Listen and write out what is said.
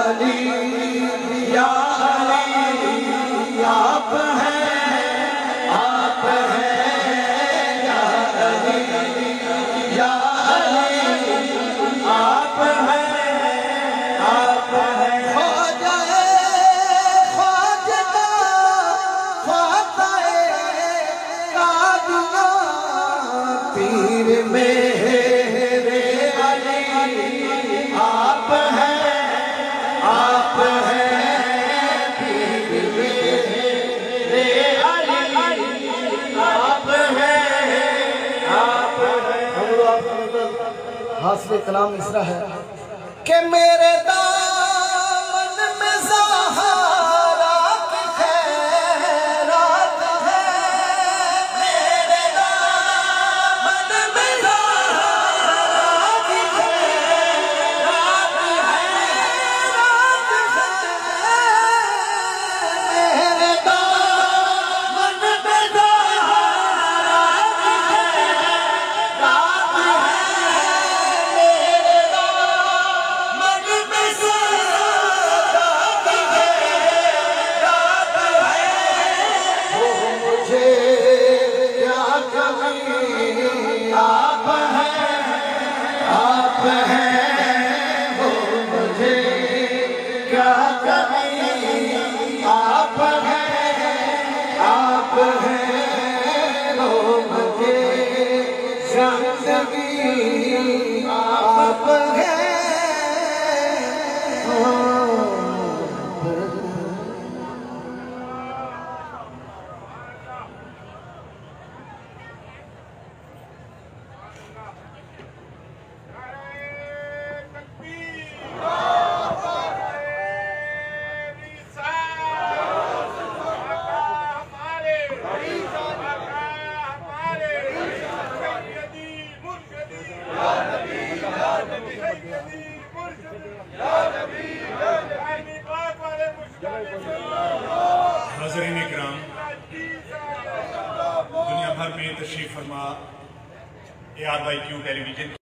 अली या अली आप हैं या अली या अली आप हैं ख्वाजा ख्वाजा ख्वाजा कादिया पीर मेरे अली आप हैं पीर मेरे अली आप हैं हासिल कलाम इसरा है कि मेरे दामन में ज़हरा की खैरात है मेरे दामन में ज़हरा की खैरात है मेरे दामन में ज़हरा की खैरात है मेरे दामन में ज़हरा की खैरात है वो मुझे क्या कमी आप हैं वो मुझे क्या कमी आप हैं वो मुझे ज़िंदगी आप हैं नाज़रीन इकराम, दुनिया भर में तशरीफ फरमा ARYQ टेलीविजन